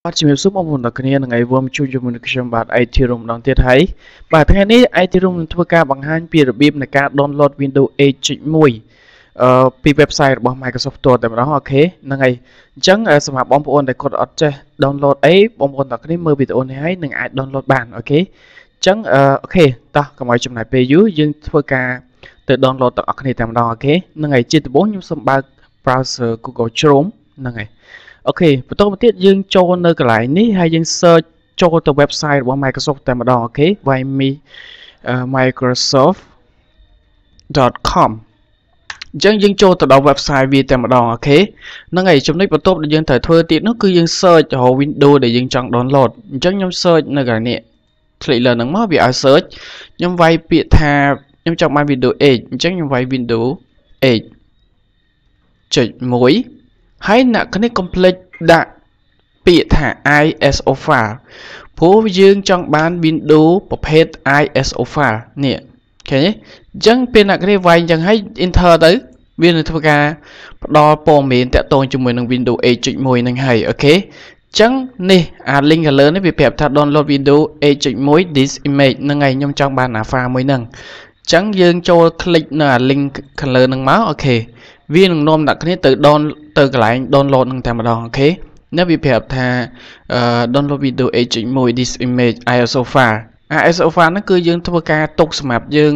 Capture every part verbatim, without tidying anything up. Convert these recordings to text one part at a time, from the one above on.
អត់ជំរាបសួរបងប្អូនទាំងគ្នានឹងថ្ងៃវមជួយជាមួយនឹងខ្ញុំបាទ ไอ ที Room ម្ដងទៀតហើយបាទថ្ងៃនេះ ไอ ที Room នឹងធ្វើការបង្ហាញពីរបៀបនៃការ download Windows eight point one អឺពី website របស់ Microsoft ផ្ទាល់តែម្ដងអូខេហ្នឹងហើយអញ្ចឹងសម្រាប់បងប្អូនដែលគាត់អត់ចេះ download អីបងប្អូនទាំងគ្នាមើលវីដេអូនេះហើយនឹងអាច download បានអូខេអញ្ចឹងអូខេតោះកុំឲ្យចំណាយពេលយូរយើងធ្វើការទៅ download ទាំងអស់គ្នាតែម្ដងអូខេហ្នឹងហើយជាដំបូងខ្ញុំសូមបើក browser Google Chrome ហ្នឹងហើយអូខេបន្តមកទៀតយើងចូលនៅកន្លែងនេះហើយយើង search ចូលទៅ website របស់ Microsoft តែម្ដងអូខេ microsoft dot com អញ្ចឹងយើងចូលទៅដល់ website វាតែម្ដងអូខេហ្នឹងហើយចំណុចបន្ទាប់ដែលយើងត្រូវធ្វើទៀតនោះគឺយើង search រក Windows ដែលយើងចង់ download អញ្ចឹងខ្ញុំ search នៅកន្លែងនេះ click លើហ្នឹងមកវាឲ្យ search ខ្ញុំវាយពាក្យថាខ្ញុំចង់បាន Windows eight អញ្ចឹងខ្ញុំវាយ Windows eight point oneហើយអ្នកគ្នា complete ដាក់ពាក្យថា i s o file ព្រោះយើងចង់បាន Windows ប្រភេទ i s o file នេះឃើញទេអញ្ចឹងពេលអ្នកគ្នាវាយអញ្ចឹងហើយ enter ទៅវានឹងធ្វើការផ្ដល់ព័ត៌មានតាក់ទងជាមួយនឹង Windows eight point one ហ្នឹងហើយអូខេអញ្ចឹងនេះអា link ខាងលើនេះវាប្រាប់ថា download Windows eight point one this image ហ្នឹងហើយខ្ញុំចង់បានអា file មួយហ្នឹងអញ្ចឹងយើងចូល click នៅអា link ខាងលើហ្នឹងមកអូខេវានឹងនាំអ្នកគ្នាទៅ down ទៅកន្លែង download នឹងតែម្ដងអូខេនៅវាប្រាប់ថា download Windows eight point one this image i s o file i s o file ហ្នឹងគឺយើងធ្វើការទុកសម្រាប់យើង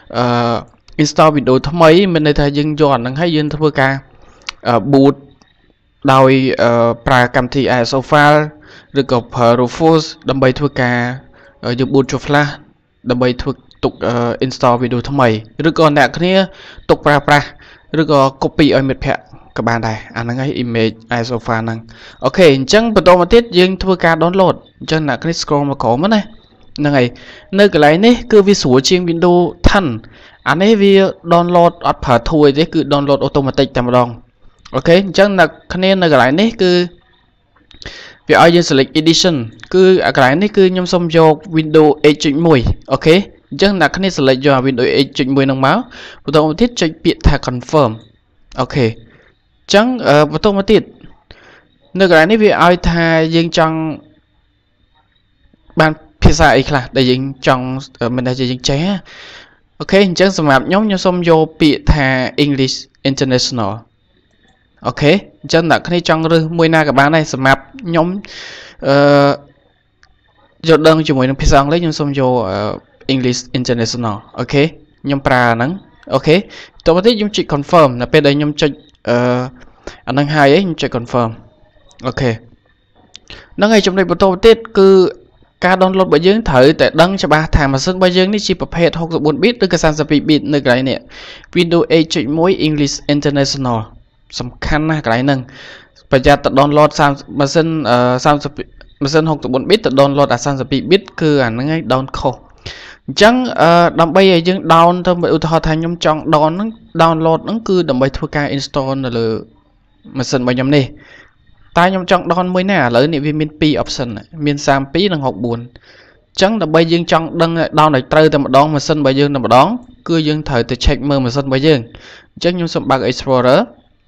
install Windows ថ្មីមានន័យថាយើងយកអាហ្នឹងហើយយើងធ្វើការ boot ដោយប្រើកម្មវិធី i s o file ឬក៏ប្រើ Rufus ដើម្បីធ្វើការយើង boot ចូល flash ដើម្បីធ្វើទុក install Windows ថ្មីឬក៏អ្នកគ្នាទុកប្រើប្រាស់ឬក៏ copy ឲ្យមិត្តភ័ក្តិក៏បានដែរអាហ្នឹងហើយ image i s o file ហ្នឹងអូខេអញ្ចឹងបន្តមកទៀតយើងធ្វើការ download អញ្ចឹងអ្នកគ្នា scroll មកក្រោមណាហ្នឹងហើយនៅកន្លែងនេះគឺវាស្រួលជាង Windows ten អានេះវា download អត់ប្រើ tool ទេគឺ download automatic តែម្ដងអូខេអញ្ចឹងអ្នកគ្នានៅកន្លែងនេះគឺវាឲ្យយើង select edition គឺកន្លែងនេះគឺខ្ញុំសុំយក Windows eight point one អូខេអញ្ចឹងអ្នកគ្នា select យក Windows eight point one ហ្នឹងមកបន្តមកទៀតចុចពាក្យថា confirm អូខេអញ្ចឹងបន្តមកទៀតនៅកន្លែងនេះវាឲ្យថាយើងចង់បានភាសាអីខ្លះដែលយើងចង់មិនដែលយើងចេះអូខេអញ្ចឹងសម្រាប់ខ្ញុំខ្ញុំសូមយកពាក្យថា English International អូខេអញ្ចឹងអ្នកគ្នាចង់រើសមួយណាក៏បានដែរសម្រាប់ខ្ញុំអឺយកដឹងជាមួយនឹងភាសាអង់គ្លេសខ្ញុំសូមយក English International អូខេខ្ញុំប្រើហ្នឹងអូខេតទៅទៀតខ្ញុំចុច confirm នៅពេលដែលខ្ញុំចុចអឺអាហ្នឹងហើយខ្ញុំចុច confirm អូខេហ្នឹងហើយចំណុចបន្តទៀតគឺការ download របស់យើងត្រូវតែដឹងច្បាស់ថាម៉ាស៊ីនរបស់យើងនេះជាប្រភេទsixty-four bit ឬក៏thirty-two bit នៅកន្លែងនេះ Windows eight point one English International សំខាន់ណាស់កន្លែងហ្នឹងប្រយ័ត្នទៅ download 30ម៉ាស៊ីន30ម៉ាស៊ីនsixty-four bit ទៅ download អាthirty-two bit គឺអាហ្នឹងឯង down ខុសអញ្ចឹងដើម្បីឲ្យយើង down ទៅឧទាហរណ៍ថាខ្ញុំចង់ down ហ្នឹង download ហ្នឹងគឺដើម្បីធ្វើការ install នៅលើម៉ាស៊ីនរបស់ខ្ញុំនេះតែខ្ញុំចង់ down មួយណាឥឡូវនេះវាមានtwo option មានthirty-twoនិងsixty-fourអញ្ចឹងដើម្បីយើងចង់ដឹង down ឲ្យត្រូវតែម្ដងម៉ាស៊ីនរបស់យើងតែម្ដងគឺយើងត្រូវទៅ check មើលម៉ាស៊ីនរបស់យើងអញ្ចឹងខ្ញុំសូមបើក Explorer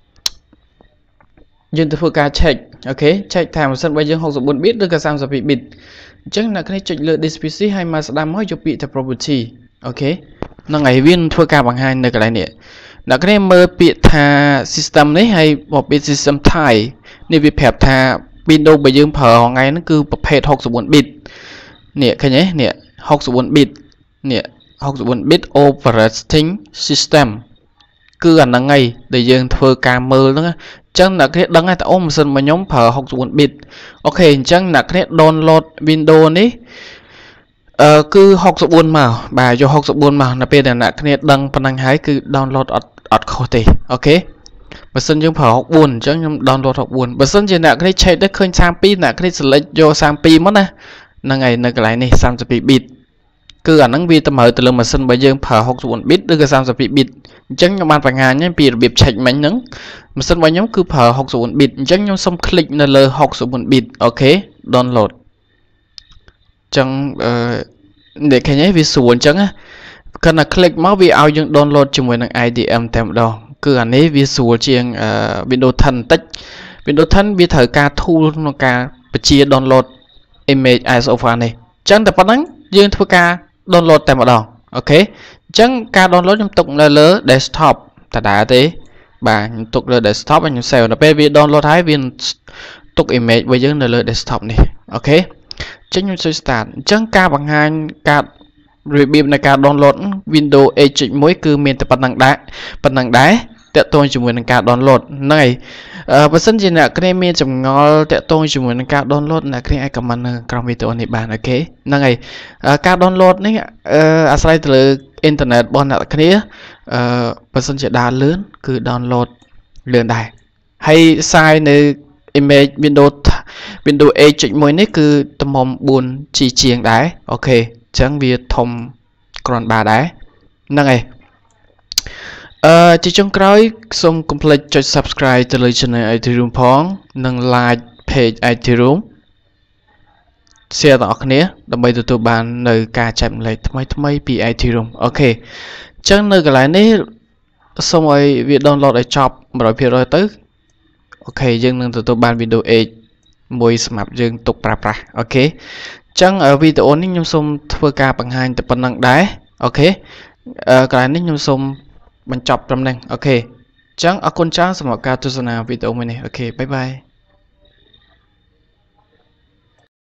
យើងទៅធ្វើការ check អូខេ check ថាម៉ាស៊ីនរបស់យើងsixty-four bit ឬក៏thirty-two bit អញ្ចឹងអ្នកគ្នាចុចលើ this พี ซี ហើយមកស្ដាំមកយកពាក្យថា property អូខេហ្នឹងហើយវានឹងធ្វើការបង្ហាញនៅកន្លែងនេះអ្នកគ្នាមើលពាក្យថា system នេះហើយមកពាក្យ system type នេះវាប្រាប់ថា Windows របស់យើងប្រើថ្ងៃហ្នឹងគឺប្រភេទsixty-four bit នេះឃើញទេនេះsixty-four bit នេះsixty-four bit operating system គឺអាហ្នឹងហើយដែលយើងធ្វើការមើលហ្នឹងអញ្ចឹងអ្នកគ្នាដឹងថាអូម៉ាស៊ីនរបស់ខ្ញុំប្រើsixty-four bit អូខេអញ្ចឹងអ្នកគ្នា download Windows នេះអឺគឺsixty-fourមកបាទយកsixty-fourមកនៅពេលដែលអ្នកគ្នាដឹងប៉ុណ្ណឹងហើយគឺ download អត់អត់ខុសទេអូខេបើសិនយើងប្រើsixty-fourអញ្ចឹងខ្ញុំ download sixty-fourបើសិនជាអ្នកគ្នា check ទៅឃើញthirty-twoអ្នកគ្នា select យកthirty-twoមកណាហ្នឹងហើយនៅកន្លែងនេះthirty-two bit គឺអាហ្នឹងវាតម្រូវទៅលើម៉ាស៊ីនរបស់យើងប្រើsixty-four bit ឬក៏thirty-two bit អញ្ចឹងខ្ញុំបានបង្ហាញពីរបៀប check មិញហ្នឹងម៉ាស៊ីនរបស់ខ្ញុំគឺប្រើsixty-four bit អញ្ចឹងខ្ញុំសុំ click នៅលើsixty-four bit អូខេ download អញ្ចឹងអឺនេះឃើញទេវាស្រួលអញ្ចឹងណាគាត់ណា click មកវាឲ្យយើង download ជាមួយនឹង i d m តែម្ដងគឺអានេះវាស្រួលជាង Windows ten បន្តិច Windows ten វាត្រូវការ tool ក្នុងការបជា download image ไอ เอส โอ file នេះអញ្ចឹងតែប៉ុណ្្នឹងយើងធ្វើការ download តែម្ដងអូខេអញ្ចឹងការ download ខ្ញុំទុកនៅលើ desktop តើដែរទេបាទខ្ញុំទុកលើ desktop ហើយខ្ញុំ save ដល់ពេលវា download ហើយវាទុក image របស់យើងនៅលើ desktop នេះអូខេអញ្ចឹងខ្ញុំជួយ start អញ្ចឹងការបង្ហាញការរបៀបនៃការ download Windows เอ จุด หนึ่ง គឺមានតែប៉ុណ្្នឹងដែរប៉ុណ្្នឹងដែរតាក់ទងជាមួយនឹងការ download ហ្នឹងហើយបើសិនជាអ្នកគ្នាមានចម្ងល់តាក់ទងជាមួយនឹងការ download អ្នកគ្នាអាច comment នៅក្រោមវីដេអូនេះបានអូខេហ្នឹងហើយការ download នេះអាស្រ័យទៅលើ internet របស់អ្នកគ្នាអឺបើសិនជាដើរលឿនគឺ download លឿនដែរហើយ size នៅ image Windows Windows เอ จุด หนึ่ง នេះគឺទំហំ four G ជាងដែរអូខេអញ្ចឹងវាធំគ្រាន់បើដែរហ្នឹងហើយអឺជាចុងក្រោយសូមកុំភ្លេចចុច subscribe ទៅលើ channel ไอ ที Room ផងនិង like page ไอ ที Room share ដល់អ្នកគ្នាដើម្បីទទួលបាននៅការចែករំលែកថ្មីៗពី ไอ ที Room អូខេអញ្ចឹងនៅកន្លែងនេះសូមឲ្យវា download ឲ្យចប់ one hundred percent ទៅអូខេយើងនឹងទទួលបាន Windows เอ មួយសម្រាប់យើងទុកប្រើប្រាស់អូខេអញ្ចឹងវីដេអូនេះខ្ញុំសូមធ្វើការបង្ហាញតែប៉ុណ្្នឹងដែរអូខេកន្លែងនេះខ្ញុំសូមបញ្ចប់ត្រឹមនេះអូខេអញ្ចឹងអរគុណច្រើនសម្រាប់ការទស្សនាវីដេអូមួយនេះអូខេបាយបាយ